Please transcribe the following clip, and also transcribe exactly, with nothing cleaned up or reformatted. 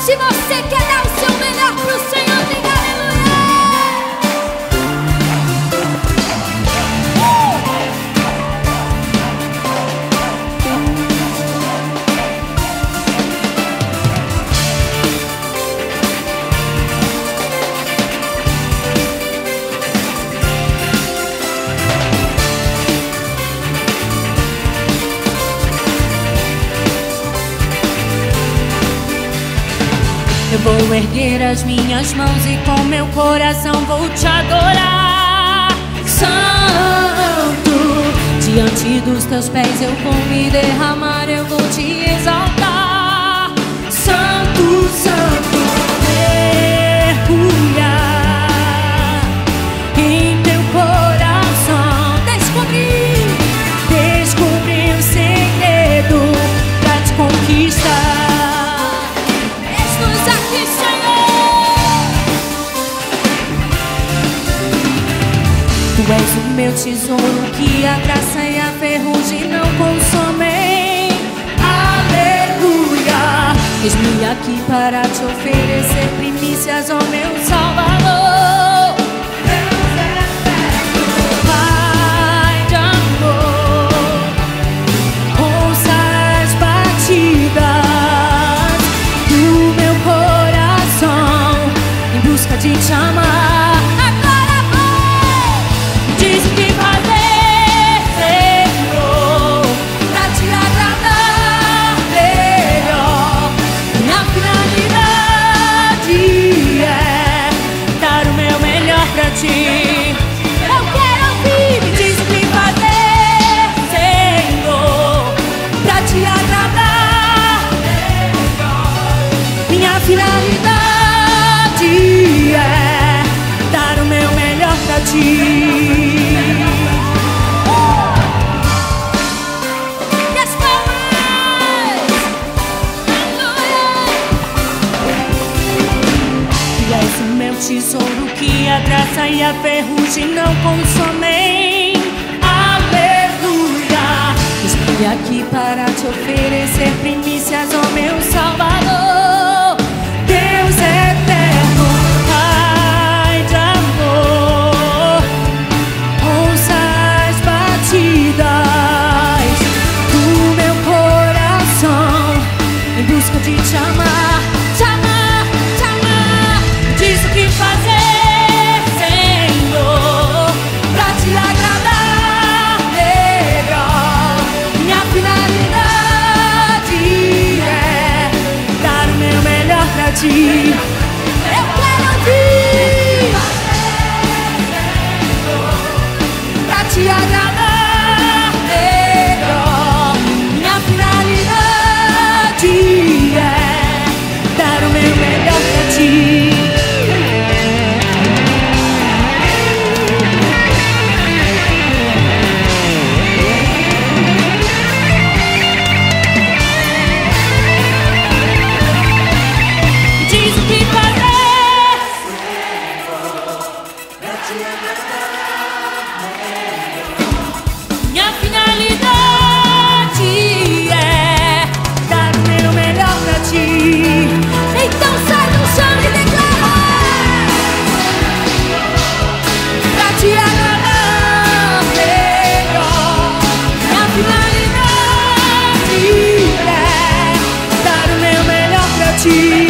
Se você quer dar o seu melhor pro Senhor, diga aleluia. Eu vou erguer as minhas mãos e com meu coração vou te adorar, Santo. Diante dos teus pés eu vou me derramar, eu vou te exaltar, Santo, Santo. Mergulhar em teu coração, descobrir, descobrir o segredo pra te conquistar. Tu és o meu tesouro que a graça e a ferrugem não consomem. Aleluia. Eis-me aqui para te oferecer primícias, ó meu Salvador. Deus eterno, Pai de amor, ouça as batidas do meu coração em busca de te amar. Eu quero ouvir, me diz o que fazer, Senhor, pra te agradar. Minha finalidade é dar o meu melhor pra ti. Tesouro que a graça e a ferrugem não consomem. Aleluia. Estou aqui para te oferecer primícias, ó meu Salvador. Deus eterno, Pai de amor, ouça as batidas do meu coração em busca de te amar, te amar, te amar. Diz o que fazer, Senhor, pra te agradar melhor. Minha finalidade é dar o meu melhor pra ti. Eu quero ouvir, pra te agradar melhor. Minha finalidade é dar o meu melhor pra ti. Minha finalidade é dar o meu melhor pra ti. Então sai do chão e declara, pra te agradar melhor. Minha finalidade é dar o meu melhor pra ti.